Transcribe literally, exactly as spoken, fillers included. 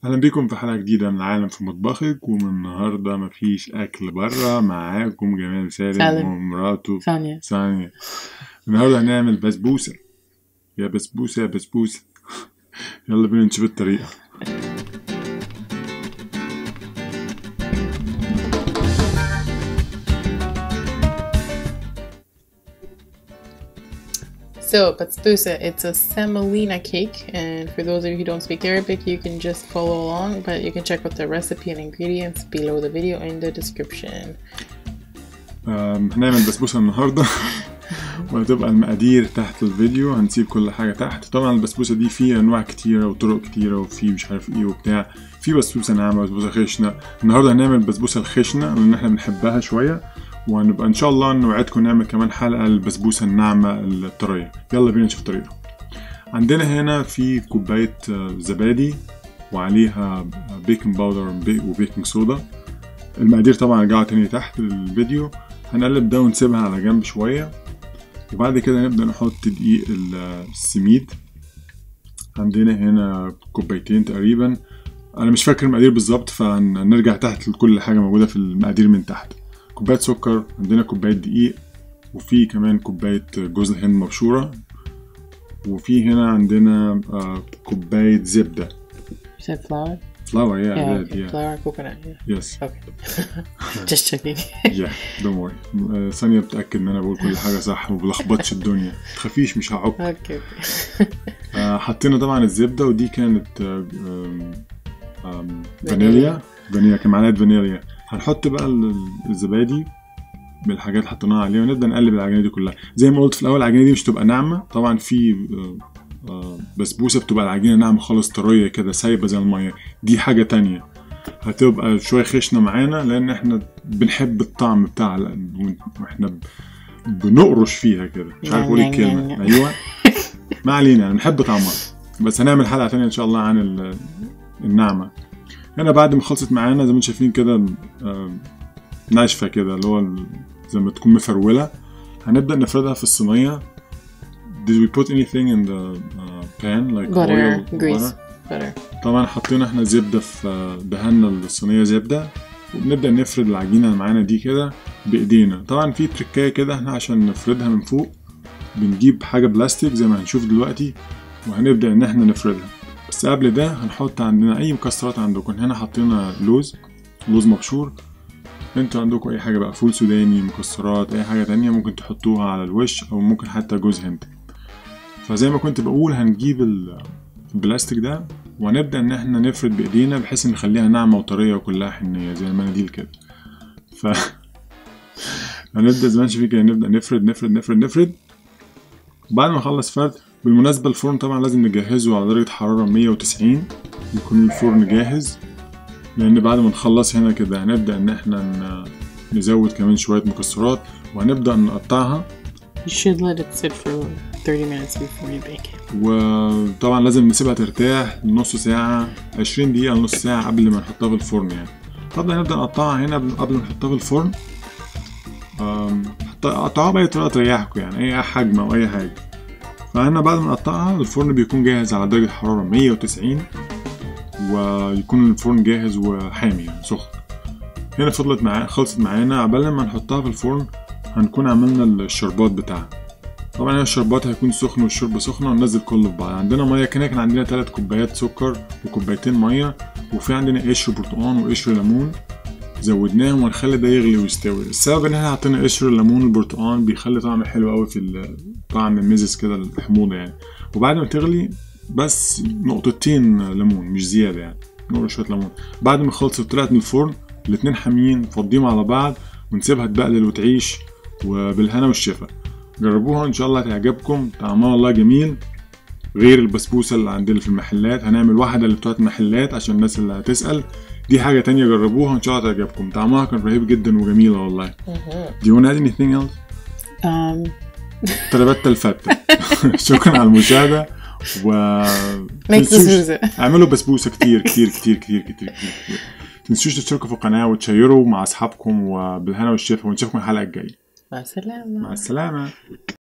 اهلا بكم في حلقه جديده من عالم في مطبخك. ومن النهارده مفيش اكل بره، معاكم جمال سالم, سالم. ومراته ثانية ثانيه. النهارده هنعمل بسبوسه. يا بسبوسه يا بسبوسه. يلا بينا نشوف الطريقه. So, basbousa, it's a semolina cake, and for those of you who don't speak Arabic, you can just follow along, but you can check out the recipe and ingredients below the video in the description. هنعمل بسبوسه النهارده وهتبقى المقادير تحت الفيديو. هنسيب كل حاجه تحت. طبعا البسبوسه دي فيها انواع كتيره وطرق كتيره، وفي مش عارف ايه وبتاع. في بسبوسه ناعمه وبسبوسه خشنه. النهارده هنعمل البسبوسه الخشنه لان احنا بنحبها شويه، وهنبقى ان شاء الله نوعدكم نعمل كمان حلقه البسبوسه الناعمه الطريه. يلا بينا نشوف طريقتها. عندنا هنا في كوبايه زبادي وعليها بيكنج باودر وبيكنج صودا. المقادير طبعا رجعوا تاني تحت الفيديو. هنقلب ده ونسيبها على جنب شويه، وبعد كده نبدا نحط دقيق السميد. عندنا هنا كوبايتين تقريبا، انا مش فاكر المقادير بالظبط، فهنرجع تحت لكل حاجه موجوده في المقادير من تحت. كوبايه سكر، عندنا كوبايه دقيق، وفي كمان كوبايه جوز الهند مبشوره، وفي هنا عندنا كوبايه زبده. You said flour? Flour, yeah, Yeah, yeah, okay. yeah. Flour, coconut, yeah. Yes. Okay. Just checking. Yeah, don't worry. ثانية بتأكد ان انا بقول كل حاجة صح ومبلخبطش الدنيا. متخافيش مش هعك. Okay, okay. حطينا طبعا الزبدة، ودي كانت فانيليا. فانيليا كان معلقة فانيليا. هنحط بقى الزبادي بالحاجات اللي حطيناها عليها، ونبدأ نقلب العجينة دي كلها. زي ما قلت في الأول، العجينة دي مش تبقى ناعمة. طبعا في بسبوسة بتبقى العجينة ناعمة خالص، طرية كده سايبة زي المية. دي حاجة تانية هتبقى شوية خشنة معانا، لأن احنا بنحب الطعم بتاعها واحنا بنقرش فيها كده. مش عارف اقول الكلمة. ايوه ما علينا، يعني بنحب طعمها. بس هنعمل حلقة تانية ان شاء الله عن الناعمة. هنا بعد ما خلصت معانا زي ما انتم شايفين كده ناشفة كده، اللي هو زي ما تكون مفرولة. هنبدأ نفردها في الصينية. Did we put anything in the uh, pan like butter, oil, grease, butter? butter. طبعا حطينا احنا زبدة في دهنا الصينية زبدة، وبنبدأ نفرد العجينة اللي معانا دي كده بإيدينا. طبعا في تركاية كده، احنا عشان نفردها من فوق بنجيب حاجة بلاستيك زي ما هنشوف دلوقتي، وهنبدأ ان احنا نفردها. بس قبل ده هنحط عندنا اي مكسرات عندكم. هنا حطينا لوز لوز مبشور. انتوا عندكم اي حاجة بقى، فول سوداني، مكسرات، اي حاجة تانية ممكن تحطوها على الوش، او ممكن حتى جوز هند. فزي ما كنت بقول هنجيب البلاستيك ده وهنبدأ ان احنا نفرد بايدينا بحيث ان نخليها ناعمة وطرية وكلها حنية زي المناديل كده. ف هنبدأ زي ما انتم شايفين كده، نبدأ نفرد نفرد نفرد نفرد. بعد ما نخلص فرد، بالمناسبة الفرن طبعا لازم نجهزه على درجة حرارة مية وتسعين، يكون الفرن جاهز. لان بعد ما نخلص هنا كده هنبدأ ان احنا نزود كمان شوية مكسرات وهنبدأ نقطعها. You should let it sit for thirty minutes before you bake it. وطبعا لازم نسيبها ترتاح نص ساعة، عشرين دقيقة لنص ساعة قبل ما نحطها في الفرن يعني. طبعا نبدأ نقطعها هنا قبل ما نحطها في الفرن. قطعوها بأي طريقة تريحكم، يعني أي حجم أو أي حاجة. فهنا بعد ما نقطعها الفرن بيكون جاهز على درجة حرارة مية وتسعين، ويكون الفرن جاهز وحامي يعني سخن. هنا فضلت معانا خلصت معانا. قبل ما نحطها في الفرن هنكون عملنا الشربات بتاعها. طبعا هنا الشربات هيكون سخن والشوربه سخنه، وننزل كله في بعض. عندنا ميه كده، كان عندنا ثلاث كوبايات سكر وكوبايتين ميه، وفي عندنا قشر برتقان وقشر ليمون زودناهم، وهنخلي ده يغلي ويستوي. السبب ان احنا حطينا قشر الليمون والبرتقان بيخلي طعم حلو قوي في طعم المزز كده، الحموضه يعني. وبعد ما تغلي بس نقطتين ليمون مش زياده يعني، نقطه شويه ليمون. بعد ما خلصت طلعت من الفرن الاتنين حاميين، فضيهم على بعض ونسيبها تبقلل وتعيش، وبالهنا والشفا. جربوها ان شاء الله تعجبكم. طعمها والله جميل، غير البسبوسه اللي عندنا في المحلات. هنعمل واحده اللي بتاعت المحلات عشان الناس اللي هتسال. دي حاجه تانية، جربوها ان شاء الله تعجبكم. طعمها كان رهيب جدا وجميله والله. Do you want to add anything else? Um. تربت الفتة. شكرا على المشاهده. و اعملوا بسبوسه كتير كتير كتير كتير كتير كتير. تنسوش تشتركوا في القناه وتشيروا مع اصحابكم، وبالهنا والشفا، ونشوفكم الحلقه الجايه. مع السلامة. مع السلامة.